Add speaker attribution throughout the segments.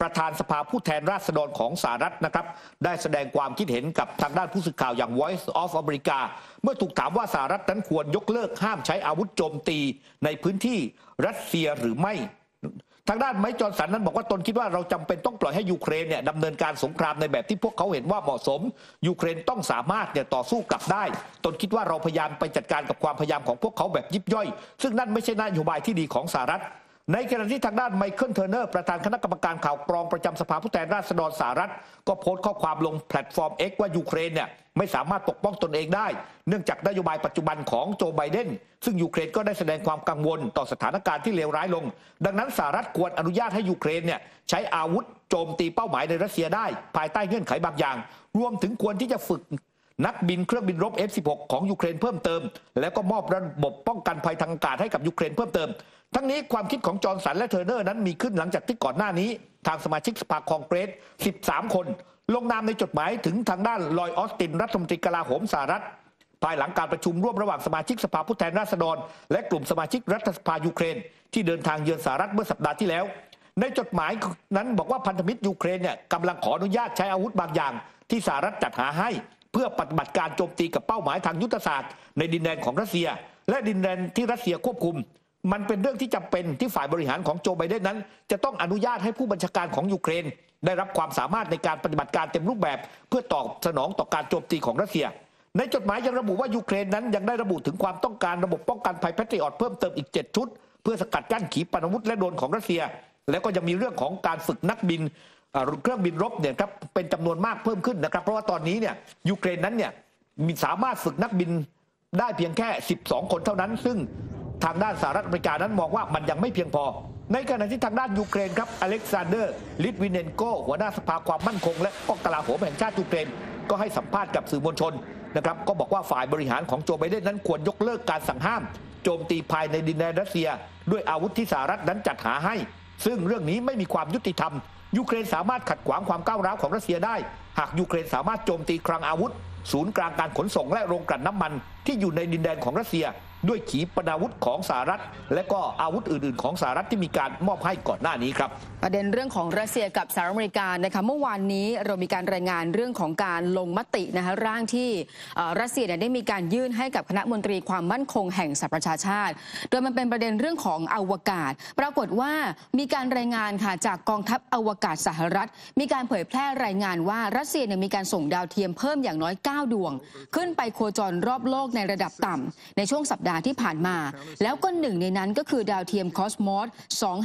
Speaker 1: ประธานสภาผู้แทนราษฎรของสหรัฐนะครับได้แสดงความคิดเห็นกับทางด้านผู้สื่อข่าวอย่าง Voice of America เมื่อถูกถามว่าสหรัฐนั้นควรยกเลิกห้ามใช้อาวุธโจมตีในพื้นที่รัสเซียหรือไม่ทางด้านไมค์จอห์นสันนั้นบอกว่าตนคิดว่าเราจำเป็นต้องปล่อยให้ยูเครนเนี่ยดำเนินการสงครามในแบบที่พวกเขาเห็นว่าเหมาะสมยูเครนต้องสามารถต่อสู้กลับได้ตนคิดว่าเราพยายามไปจัดการกับความพยายามของพวกเขาแบบยิบย่อยซึ่งนั่นไม่ใช่นโยบายที่ดีของสหรัฐในขณะที่ทางด้านไมเคิลเทอร์เนอร์ประธานคณะกรรมการข่าวกรองประจำสภาผู้แทนราษฎรสหรัฐก็โพสต์ข้อความลงแพลตฟอร์ม X ว่ายูเครนเนี่ยไม่สามารถปกป้องตนเองได้เนื่องจากนโยบายปัจจุบันของโจไบเดนซึ่งยูเครนก็ได้แสดงความกังวลต่อสถานการณ์ที่เลวร้ายลงดังนั้นสหรัฐควรอนุญาตให้ยูเครนเนี่ยใช้อาวุธโจมตีเป้าหมายในรัสเซียได้ภายใต้เงื่อนไขบางอย่างรวมถึงควรที่จะฝึกนักบินเครื่องบินรบ F-16 ของยูเครนเพิ่มเติมแล้วก็มอบระบบป้องกันภัยทางอากาศให้กับยูเครนเพิ่มเติมทั้งนี้ความคิดของจอห์นสันและเทอร์เนอร์นั้นมีขึ้นหลังจากที่ก่อนหน้านี้ทางสมาชิกสภาคองเกรส13 คนลงนามในจดหมายถึงทางด้านลอยด์ ออสตินรัฐมนตรีกลาโหมสหรัฐภายหลังการประชุมร่วมระหว่างสมาชิกสภาผู้แทนราษฎรและกลุ่มสมาชิกรัฐสภายูเครนที่เดินทางเยือนสหรัฐเมื่อสัปดาห์ที่แล้วในจดหมายนั้นบอกว่าพันธมิตรยูเครนเนี่ยกำลังขออนุญาตใช้อาวุธบางอย่างที่สหรัฐจัดหาให้เพื่อปฏิบัติการโจมตีกับเป้าหมายทางยุทธศาสตร์ในดินแดนของรัสเซียและดินแดนที่รัสเซียควบคุมมันเป็นเรื่องที่จำเป็นที่ฝ่ายบริหารของโจไบเดนนั้นจะต้องอนุญาตให้ผู้บัญชาการของยูเครนได้รับความสามารถในการปฏิบัติการเต็มรูปแบบเพื่อตอบสนองต่อการโจมตีของรัสเซียในจดหมายยังระบุว่ายูเครนนั้นยังได้ระบุถึงความต้องการระบบป้องกันภัยแพทริออตเพิ่มเติมอีก7 ชุดเพื่อสกัดกั้นขีปนาวุธและโดรนของรัสเซียแล้วก็ยังมีเรื่องของการฝึกนักบินเครื่องบินรบเนี่ยครับเป็นจำนวนมากเพิ่มขึ้นนะครับเพราะว่าตอนนี้เนี่ยยูเครนนั้นเนี่ยมีสามารถฝึกนักบินได้เพียงแค่12 คนเท่านั้นซึ่งทางด้านสหรัฐอเมริกานั้นมองว่ามันยังไม่เพียงพอในขณะที่ทางด้านยูเครนครับอเล็กซานเดอร์ลิทวินเนนโกหัวหน้าสภาความมั่นคงและกลาโหมแห่งชาติยูเครนก็ให้สัมภาษณ์กับสื่อมวลชนนะครับก็บอกว่าฝ่ายบริหารของโจไบเดนนั้นควรยกเลิกการสั่งห้ามโจมตีภายในดินแดนรัสเซียด้วยอาวุธที่สหรัฐนั้นจัดหาให้ซึ่งเรื่องนี้ไม่มีความยุติธรรมยูเครนสามารถขัดขวางความก้าวร้าวของรัสเซียได้หากยูเครนสามารถโจมตีคลังอาวุธศูนย์กลางการขนส่งและโรงกลั่นน้ำมันที่อยู่ในดินแดนของรัสเซียด้วยขีปนาวุธของสหรัฐและก็อาวุธอื่นๆของสหรัฐที่มีการมอบให้ก่อนหน้านี้ครับ
Speaker 2: ประเด็นเรื่องของรัสเซียกับสหรัฐอเมริกานะคะเมื่อวานนี้เรามีการรายงานเรื่องของการลงมตินะคะร่างที่รัสเซียได้มีการยื่นให้กับคณะมนตรีความมั่นคงแห่งสหประชาชาติโดยมันเป็นประเด็นเรื่องของอวกาศปรากฏว่ามีการรายงานค่ะจากกองทัพอวกาศสหรัฐมีการเผยแพร่รายงานว่ารัสเซียมีการส่งดาวเทียมเพิ่มอย่างน้อย9 ดวงขึ้นไปโคจรรอบโลกในระดับต่ำในช่วงสัปดาห์ที่ผ่านมาแล้วก็หนึ่งในนั้นก็คือดาวเทียมคอสมอส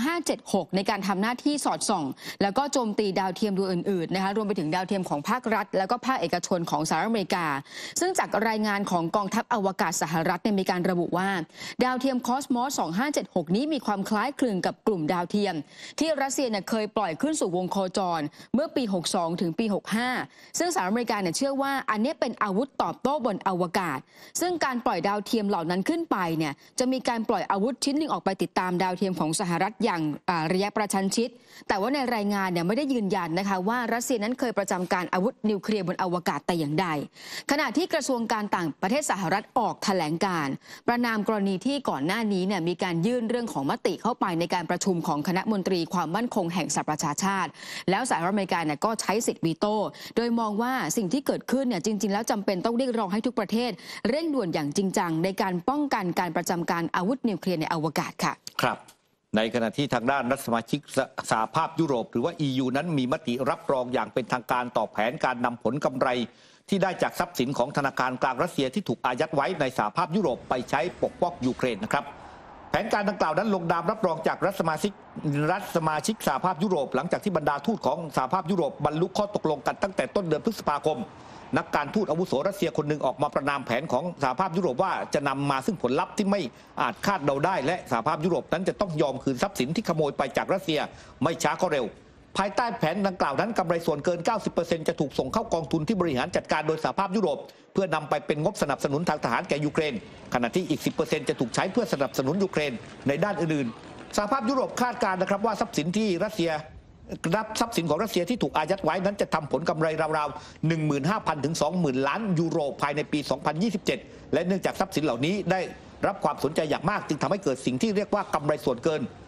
Speaker 2: 2576ในการทำหน้าที่สอดส่องแล้วก็โจมตีดาวเทียมดวงอื่นๆนะคะรวมไปถึงดาวเทียมของภาครัฐแล้วก็ภาคเอกชนของสหรัฐอเมริกาซึ่งจากรายงานของกองทัพอวกาศสหรัฐมีการระบุว่าดาวเทียมคอสมอส2576นี้มีความคล้ายคลึงกับกลุ่มดาวเทียมที่รัสเซียเคยปล่อยขึ้นสู่วงโคจรเมื่อปี62ถึงปี65ซึ่งสหรัฐอเมริกาเชื่อว่าอันนี้เป็นอาวุธตอบโต้บนอวกาศซึ่งการปล่อยดาวเทียมเหล่านั้นขึ้นไปจะมีการปล่อยอาวุธชิ้นหนึ่งออกไปติดตามดาวเทียมของสหรัฐอย่างระยะประชันชิดแต่ว่าในรายงานไม่ได้ยืนยันนะคะว่ารัสเซียนั้นเคยประจำการอาวุธนิวเคลียร์บนอวกาศแต่อย่างใดขณะที่กระทรวงการต่างประเทศสหรัฐออกแถลงการประนามกรณีที่ก่อนหน้านี้มีการยื่นเรื่องของมติเข้าไปในการประชุมของคณะมนตรีความมั่นคงแห่งสหประชาชาติแล้วสหรัฐอเมริกาก็ใช้สิทธิ์วีโต้โดยมองว่าสิ่งที่เกิดขึ้นจริงๆแล้วจำเป็นต้องเรียกร้องให้ทุกประเทศเร่งด่วนอย่างจริงจังในการป้องกันการประจำการอาวุธนิวเคลียร์ในอวกาศค่ะ
Speaker 1: ครับในขณะที่ทางด้านรัฐสมาชิกสหภาพยุโรปหรือว่า EU นั้นมีมติรับรองอย่างเป็นทางการต่อแผนการนำผลกำไรที่ได้จากทรัพย์สินของธนาคารกลางรัสเซียที่ถูกอายัดไว้ในสหภาพยุโรปไปใช้ปกป้องยูเครนนะครับแผนการดังกล่าวนั้นลงนามรับรองจากรัฐสมาชิกสหภาพยุโรปหลังจากที่บรรดาทูตของสหภาพยุโรปบรรลุข้อตกลงกันตั้งแต่ต้นเดือนพฤษภาคมนักการทูตอาวุโสรัสเซียคนหนึ่งออกมาประนามแผนของสหภาพยุโรปว่าจะนำมาซึ่งผลลัพธ์ที่ไม่อาจคาดเดาได้และสหภาพยุโรปนั้นจะต้องยอมคืนทรัพย์สินที่ขโมยไปจากรัสเซียไม่ช้าก็เร็วภายใต้แผนดังกล่าวนั้นกำไรส่วนเกิน 90% จะถูกส่งเข้ากองทุนที่บริหารจัดการโดยสหภาพยุโรปเพื่อนำไปเป็นงบสนับสนุนทางทหารแก่ยูเครนขณะที่อีก 10% จะถูกใช้เพื่อสนับสนุนยูเครนในด้านอื่นๆสหภาพยุโรปคาดการณ์นะครับว่าทรัพย์สินที่รัสเซียทรัพย์สินของรัสเซียที่ถูกอายัดไว้นั้นจะทำผลกำไรราวๆ 15,000 ถึง 20,000 ล้านยูโรภายในปี 2027 และเนื่องจากทรัพย์สินเหล่านี้ได้รับความสนใจอย่างมากจึงทำให้เกิดสิ่งที่เรียกว่ากำไรส่วนเกิน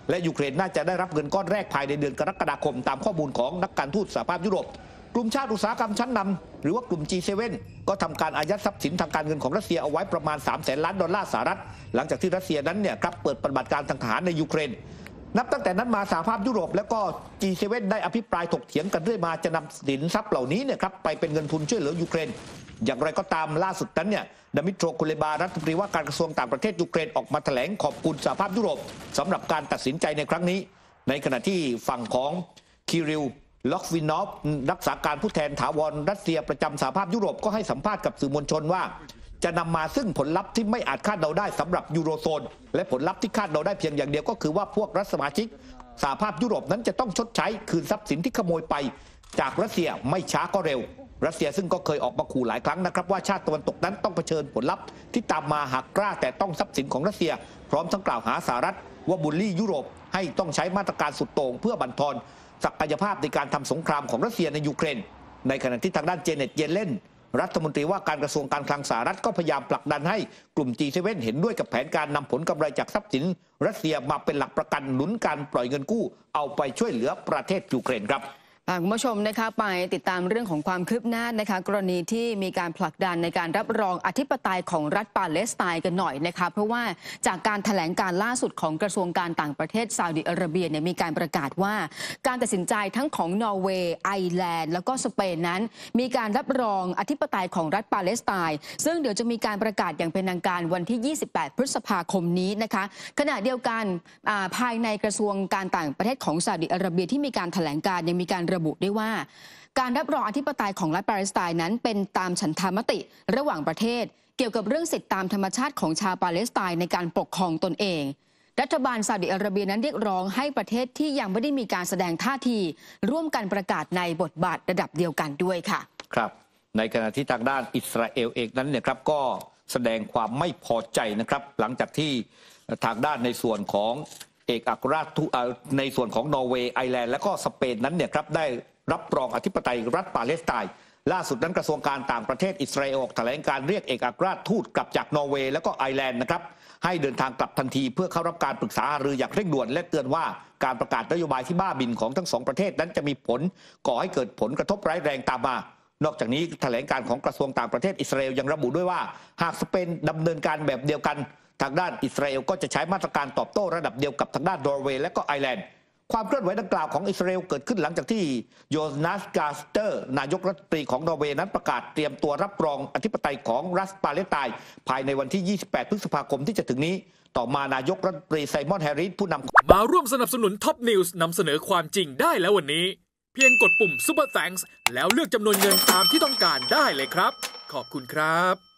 Speaker 1: และยูเครนน่าจะได้รับเงินก้อนแรกภายในเดือนกรกฎาคมตามข้อมูลของนักการทูตสหภาพยุโรปกลุ่มชาติอุตสาหกรรมชั้นนำหรือว่ากลุ่ม G7 ก็ทำการอายัดทรัพย์สินทางการเงินของรัสเซียเอาไว้ประมาณ300,000 ล้านดอลลาร์สหรัฐหลังจากที่รัสเซียนั้นเนี่ยครับเปิดปฏิบัติการทางทหารในยูเครนนับตั้งแต่นั้นมาสหภาพยุโรปและก็ G7 ได้อภิปรายถกเถียงกันเรื่อยมาจะนำสินทรัพย์เหล่านี้เนี่ยครับไปเป็นเงินทุนช่วยเหลือยูเครนอย่างไรก็ตามล่าสุดนั้นเนี่ยดมิโตร คุเลบารัฐมนตรีว่าการกระทรวงต่างประเทศยูเครนออกมาแถลงขอบคุณสหภาพยุโรปสำหรับการตัดสินใจในครั้งนี้ในขณะที่ฝั่งของคิริลล็อกวินอฟรักษาการผู้แทนถาวรรัสเซียประจำสหภาพยุโรปก็ให้สัมภาษณ์กับสื่อมวลชนว่าจะนำมาซึ่งผลลัพธ์ที่ไม่อาจคาดเดาได้สำหรับยูโรโซนและผลลัพธ์ที่คาดเดาได้เพียงอย่างเดียวก็คือว่าพวกรัฐสมาชิกสหภาพยุโรปนั้นจะต้องชดใช้คืนทรัพย์สินที่ขโมยไปจากรัสเซียไม่ช้าก็เร็วรัสเซียซึ่งก็เคยออกมาขู่หลายครั้งนะครับว่าชาติตะวันตกนั้นต้องเผชิญผลลัพธ์ที่ตามมาหากกล้าแต่ต้องทรัพย์สินของรัสเซียพร้อมทั้งกล่าวหาสหรัฐว่าบูลลี่ยุโรปให้ต้องใช้มาตรการสุดโต่งเพื่อบั่นทอนศักยภาพในการทำสงครามของรัสเซียในยูเครนในขณะที่ทางด้านเจเน็ตเยเลนรัฐมนตรีว่าการกระทรวงการคลังสหรัฐก็พยายามผลักดันให้กลุ่ม G7 เห็นด้วยกับแผนการนำผลกำไรจากทรัพย์สินรัสเซียมาเป็นหลักประกันหนุนการปล่อยเงินกู้เอาไปช่วยเหลือประเทศยูเครนครับ
Speaker 2: คุณผู้ชมนะคะไปติดตามเรื่องของความคืบหน้านะคะกรณีที่มีการผลักดันในการรับรองอธิปไตยของรัฐปาเลสไตน์กันหน่อยนะคะเพราะว่าจากการแถลงการล่าสุดของกระทรวงการต่างประเทศซาอุดิอาระเบียเนี่ยมีการประกาศว่าการตัดสินใจทั้งของนอร์เวย์ไอร์แลนด์แล้วก็สเปนนั้นมีการรับรองอธิปไตยของรัฐปาเลสไตน์ซึ่งเดี๋ยวจะมีการประกาศอย่างเป็นทางการวันที่28พฤษภาคมนี้นะคะขณะเดียวกันภายในกระทรวงการต่างประเทศของซาอุดิอาระเบียที่มีการแถลงการยังมีการระบุด้วยว่าการรับรองอธิปไตยของรัฐปาเลสไตน์นั้นเป็นตามฉันทามติระหว่างประเทศเกี่ยวกับเรื่องสิทธิตามธรรมชาติของชาวปาเลสไตน์ในการปกครองตนเองรัฐบาลซาอุดิอาระเบียนั้นเรียกร้องให้ประเทศที่ยังไม่ได้มีการแสดงท่าทีร่วมกันประกาศในบทบาทระดับเดียวกันด้วยค่ะ
Speaker 1: ครับในขณะที่ทางด้านอิสราเอลเองนั้นเนี่ยครับก็แสดงความไม่พอใจนะครับหลังจากที่ทางด้านในส่วนของเอกอัครราชทูตในส่วนของนอร์เวย์ไอร์แลนด์และก็สเปนนั้นเนี่ยครับได้รับรองอธิปไตยรัฐปาเลสไตน์ล่าสุดนั้นกระทรวงการต่างประเทศอิสราเอลออกแถลงการเรียกเอกอัครราชทูตกลับจากนอร์เวย์และก็ไอร์แลนด์นะครับให้เดินทางกลับทันทีเพื่อเข้ารับการปรึกษาหารืออย่างเร่งด่วนและเตือนว่าการประกาศนโยบายที่บ้าบินของทั้งสองประเทศนั้นจะมีผลก่อให้เกิดผลกระทบร้ายแรงตามมานอกจากนี้แถลงการของกระทรวงต่างประเทศอิสราเอลยังระบุด้วยว่าหากสเปนดำเนินการแบบเดียวกันทางด้านอิสราเอลก็จะใช้มาตรการตอบโต้ระดับเดียวกับทางด้านนอร์เวย์และก็ไอร์แลนด์ความเคลื่อนไหวดังกล่าวของอิสราเอลเกิดขึ้นหลังจากที่โยนาส กาสเตอร์นายกรัฐมนตรีของนอร์เวย์นั้นประกาศเตรียมตัวรับรองอธิปไตยของรัฐปาเลสไตน์ภายในวันที่28พฤษภาคมที่จะถึงนี้ต่อมานายกรัฐมนตรีไซมอนแฮร์ริสผู้นำ
Speaker 3: มาร่วมสนับสนุนท็อปนิวส์นำเสนอความจริงได้แล้ววันนี้เพียงกดปุ่ม Super Thanks แล้วเลือกจำนวนเงินตามที่ต้องการได้เลยครับขอบคุณครับ